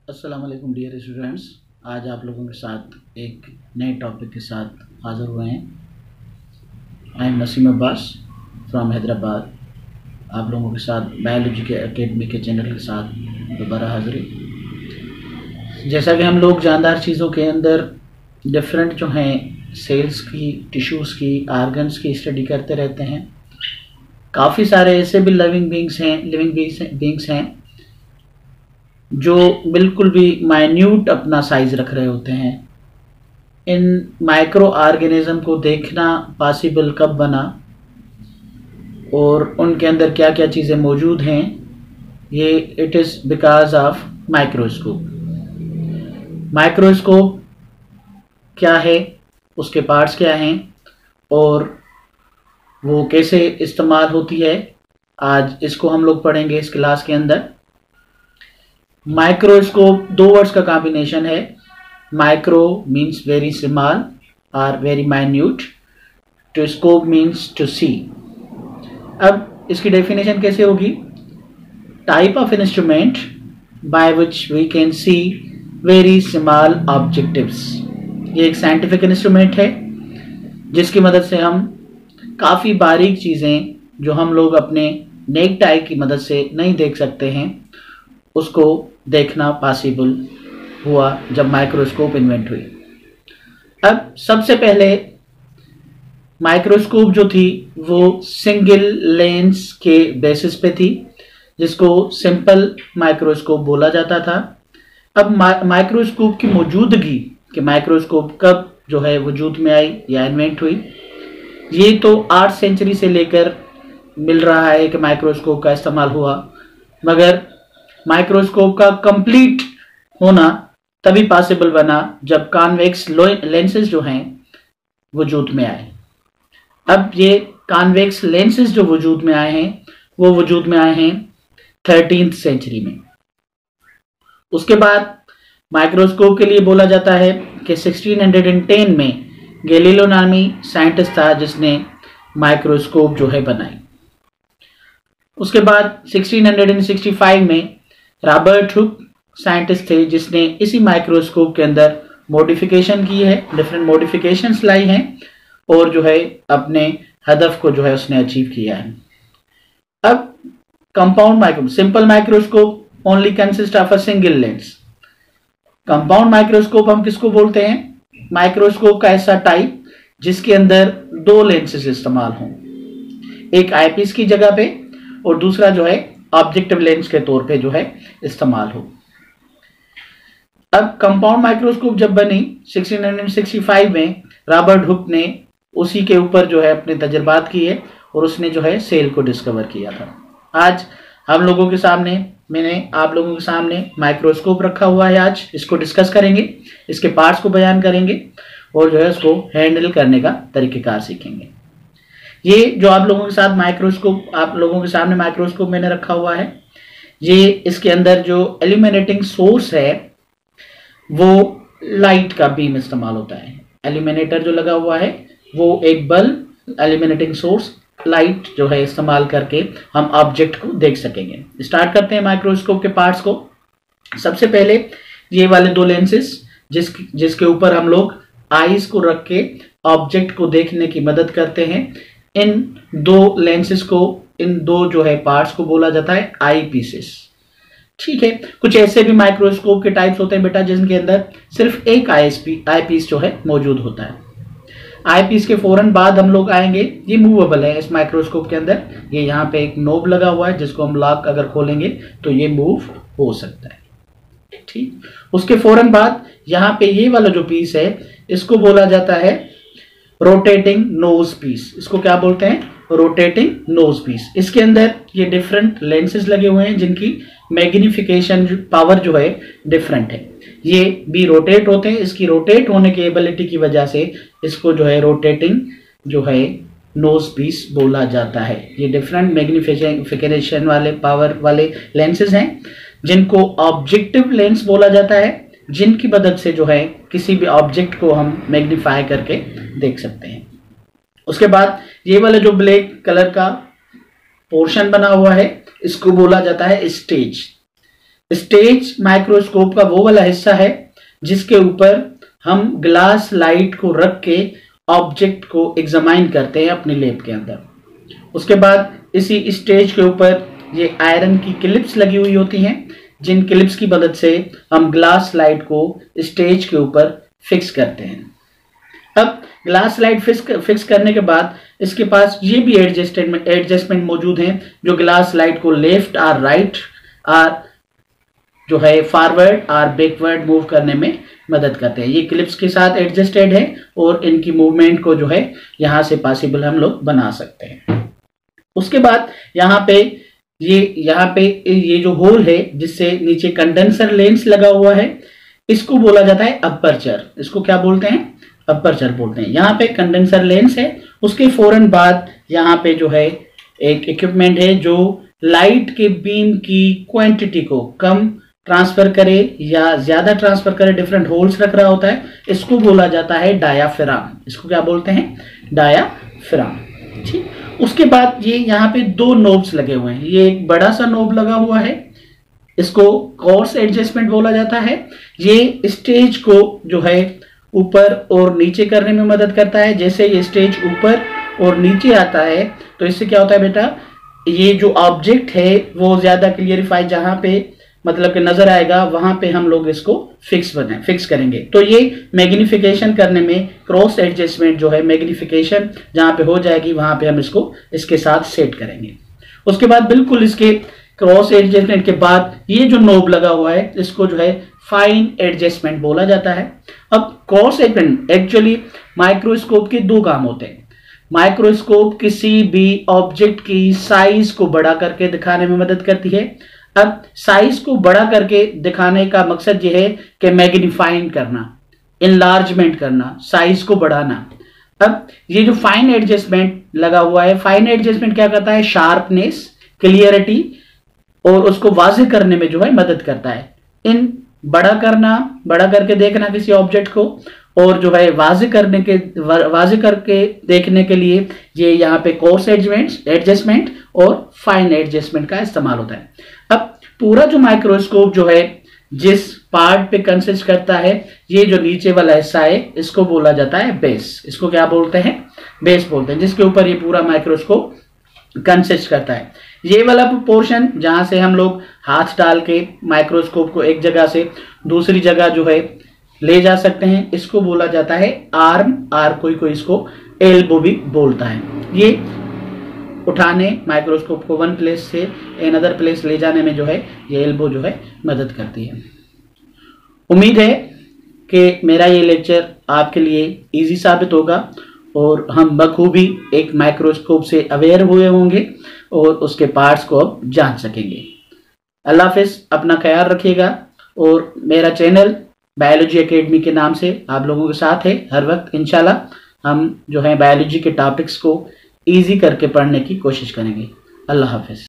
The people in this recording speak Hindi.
अस्सलाम वालेकुम डियर स्टूडेंट्स। आज आप लोगों के साथ एक नए टॉपिक के साथ हाज़िर हुए हैं। I am Naseem Abbas from Hyderabad. आप लोगों के साथ बायोलॉजी के एकेडमी के चैनल के साथ दोबारा हाज़िरी। जैसा कि हम लोग जानदार चीज़ों के अंदर डिफरेंट जो हैं सेल्स की, टिश्यूज़ की, आर्गन्स की स्टडी करते रहते हैं। काफ़ी सारे ऐसे भी लिविंग बींग्स हैं जो बिल्कुल भी माइन्यूट अपना साइज रख रहे होते हैं। इन माइक्रो ऑर्गेनिज्म को देखना पॉसिबल कब बना और उनके अंदर क्या क्या चीज़ें मौजूद हैं, ये it is because of microscope. Microscope क्या है, उसके पार्ट्स क्या हैं और वो कैसे इस्तेमाल होती है, आज इसको हम लोग पढ़ेंगे इस क्लास के अंदर। माइक्रोस्कोप दो वर्ड्स का कॉम्बिनेशन है। माइक्रो मीन्स वेरी स्मॉल और very minute, to scope means to see. अब इसकी डेफिनेशन कैसे होगी? Type of instrument by which we can see very small objectives. ये एक साइंटिफिक इंस्ट्रूमेंट है जिसकी मदद से हम काफ़ी बारीक चीज़ें जो हम लोग अपने नेक्ड आई की मदद से नहीं देख सकते हैं, उसको देखना पॉसिबल हुआ जब माइक्रोस्कोप इन्वेंट हुई। अब सबसे पहले माइक्रोस्कोप जो थी वो सिंगल लेंस के बेसिस पे थी, जिसको सिंपल माइक्रोस्कोप बोला जाता था। अब माइक्रोस्कोप की मौजूदगी, कि माइक्रोस्कोप कब जो है वजूद में आई या इन्वेंट हुई, ये तो 8th सेंचुरी से लेकर मिल रहा है कि माइक्रोस्कोप का इस्तेमाल हुआ, मगर माइक्रोस्कोप का कंप्लीट होना तभी पॉसिबल बना जब कॉन्वेक्स लेंसेज जो हैं वजूद में आए। अब ये कॉन्वेक्स लेंसेज जो वजूद में आए हैं वो वजूद में आए हैं 13th सेंचुरी में। उसके बाद माइक्रोस्कोप के लिए बोला जाता है कि 1610 में गैलीलियो नामी साइंटिस्ट था जिसने माइक्रोस्कोप जो है बनाई। उसके बाद 1665 में रॉबर्ट हुक साइंटिस्ट थे जिसने इसी माइक्रोस्कोप के अंदर मॉडिफिकेशन की है, डिफरेंट मॉडिफिकेशंस लाई हैं और जो है अपने हदफ को जो है उसने अचीव किया है। अब compound microscope, simple microscope only consist of a single lens. Compound microscope हम किसको बोलते हैं? माइक्रोस्कोप का ऐसा टाइप जिसके अंदर दो लेंसेज इस्तेमाल हों, एक आईपीस की जगह पे और दूसरा जो है ऑब्जेक्टिव लेंस के तौर पे जो है इस्तेमाल हो। अब कंपाउंड माइक्रोस्कोप जब बनी 1665 में, रॉबर्ट हुक ने उसी के ऊपर जो है अपने तजर्बात किए और उसने जो है सेल को डिस्कवर किया था। आज हम लोगों के सामने, मैंने आप लोगों के सामने माइक्रोस्कोप रखा हुआ है। आज इसको डिस्कस करेंगे, इसके पार्ट्स को बयान करेंगे और जो है उसको हैंडल करने का तरीक़ेकार सीखेंगे। ये जो आप लोगों के साथ माइक्रोस्कोप, आप लोगों के सामने माइक्रोस्कोप मैंने रखा हुआ है, ये इसके अंदर जो इल्यूमिनेटिंग सोर्स है वो लाइट का बीम इस्तेमाल होता है। इल्यूमिनेटर जो लगा हुआ है वो एक बल्ब, इल्यूमिनेटिंग सोर्स, लाइट जो है इस्तेमाल करके हम ऑब्जेक्ट को देख सकेंगे। स्टार्ट करते हैं माइक्रोस्कोप के पार्ट्स को। सबसे पहले ये वाले दो लेंसेज जिसके ऊपर हम लोग आईज को रख के ऑब्जेक्ट को देखने की मदद करते हैं, इन दो लेंसेज को, इन दो जो है पार्ट्स को बोला जाता है आई पीसेस। ठीक है, कुछ ऐसे भी माइक्रोस्कोप के टाइप्स होते हैं बेटा जिनके अंदर सिर्फ एक आई पीस जो है मौजूद होता है। आई पीस के फौरन बाद हम लोग आएंगे, ये मूवेबल है इस माइक्रोस्कोप के अंदर, ये यहाँ पे एक नोब लगा हुआ है जिसको हम लॉक अगर खोलेंगे तो ये मूव हो सकता है। ठीक, उसके फौरन बाद यहाँ पे ये वाला जो पीस है इसको बोला जाता है रोटेटिंग नोज पीस। इसको क्या बोलते हैं? Rotating nose piece. इसके अंदर ये डिफरेंट लेंसेज लगे हुए हैं जिनकी मैग्निफिकेशन पावर जो है डिफरेंट है। ये भी रोटेट होते हैं, इसकी रोटेट होने की एबिलिटी की वजह से इसको जो है रोटेटिंग जो है नोज पीस बोला जाता है। ये डिफरेंट मैग्निफिकेशन वाले पावर वाले लेंसेज हैं जिनको ऑब्जेक्टिव लेंस बोला जाता है, जिनकी मदद से जो है किसी भी ऑब्जेक्ट को हम मैग्नीफाई करके देख सकते हैं। उसके बाद ये वाला जो ब्लैक कलर का पोर्शन बना हुआ है इसको बोला जाता है स्टेज। स्टेज माइक्रोस्कोप का वो वाला हिस्सा है जिसके ऊपर हम ग्लास लाइट को रख के ऑब्जेक्ट को एग्जामाइन करते हैं अपने लैब के अंदर। उसके बाद इसी स्टेज के ऊपर ये आयरन की क्लिप्स लगी हुई होती हैं, जिन क्लिप्स की मदद से हम ग्लास लाइट को स्टेज के ऊपर फिक्स करते हैं। अब ग्लास लाइट फिक्स करने के बाद इसके पास ये भी एडजस्टमेंट मौजूद हैं जो ग्लास लाइट को लेफ्ट और राइट और जो है फॉरवर्ड और बैकवर्ड मूव करने में मदद करते हैं। ये क्लिप्स के साथ एडजस्टेड है और इनकी मूवमेंट को जो है यहाँ से पॉसिबल हम लोग बना सकते हैं। उसके बाद यहाँ पे ये जो होल है जिससे नीचे कंडेंसर लेंस लगा हुआ है, इसको बोला जाता है अपर्चर। इसको क्या बोलते हैं? अपर्चर बोलते हैं। यहाँ पे कंडेंसर लेंस है, उसके फौरन बाद यहाँ पे जो है एक इक्विपमेंट है जो लाइट के बीम की क्वांटिटी को कम ट्रांसफर करे या ज्यादा ट्रांसफर करे, डिफरेंट होल्स रख रहा होता है। इसको बोला जाता है डायाफ्राम। इसको क्या बोलते हैं? डायाफ्राम। ठीक। उसके बाद ये यहाँ पे दो नोब्स लगे हुए हैं। ये एक बड़ा सा नोब लगा हुआ है, इसको कोर्स एडजस्टमेंट बोला जाता है। ये स्टेज को जो है ऊपर और नीचे करने में मदद करता है। जैसे ये स्टेज ऊपर और नीचे आता है तो इससे क्या होता है बेटा, ये जो ऑब्जेक्ट है वो ज्यादा क्लियरिफाई जहां पे मतलब कि नजर आएगा वहां पे हम लोग इसको फिक्स करेंगे। तो ये मैग्निफिकेशन करने में क्रॉस एडजस्टमेंट जो है, मैग्निफिकेशन जहां पे हो जाएगी वहां पे हम इसको इसके साथ सेट करेंगे। उसके बाद बिल्कुल इसके क्रॉस एडजस्टमेंट के बाद ये जो नोब लगा हुआ है इसको जो है फाइन एडजस्टमेंट बोला जाता है। अब क्रॉस एडजस्टमेंट एक्चुअली माइक्रोस्कोप के दो काम होते हैं। माइक्रोस्कोप किसी भी ऑब्जेक्ट की साइज को बड़ा करके दिखाने में मदद करती है। अब साइज को बड़ा करके दिखाने का मकसद यह है कि मैग्नीफाइंग करना, इनलार्जमेंट करना, साइज को बढ़ाना। अब ये जो फाइन एडजस्टमेंट लगा हुआ है, फाइन एडजस्टमेंट क्या करता है? शार्पनेस, क्लियरिटी और उसको वाज़ेह करने में जो है मदद करता है। इन बड़ा करके देखना किसी ऑब्जेक्ट को और जो है वाज़ेह करके देखने के लिए ये यहाँ पे कोर्स एडजस्टमेंट और फाइन एडजस्टमेंट का इस्तेमाल होता है। अब पूरा जो माइक्रोस्कोप जो है जिस पार्ट पे कंसिस्ट करता है, ये जो नीचे वाला हिस्सा है इसको बोला जाता है बेस। इसको क्या बोलते हैं? बेस बोलते हैं, जिसके ऊपर ये पूरा माइक्रोस्कोप कंसिस्ट करता है। ये वाला पोर्शन जहां से हम लोग हाथ डाल के माइक्रोस्कोप को एक जगह से दूसरी जगह जो है ले जा सकते हैं, इसको बोला जाता है आर्म, और कोई इसको एल्बो भी बोलता है। ये उठाने माइक्रोस्कोप को वन प्लेस से अनदर प्लेस ले जाने में जो है ये एल्बो जो है मदद करती है। उम्मीद है कि मेरा ये लेक्चर आपके लिए इजी साबित होगा और हम बखूबी एक माइक्रोस्कोप से अवेयर हुए होंगे और उसके पार्ट्स को अब जान सकेंगे। अल्लाह हाफिज़, अपना ख्याल रखिएगा और मेरा चैनल बायोलॉजी एकेडमी के नाम से आप लोगों के साथ है। हर वक्त इंशाल्लाह हम जो है बायोलॉजी के टॉपिक्स को इजी करके पढ़ने की कोशिश करेंगे। अल्लाह हाफिज़।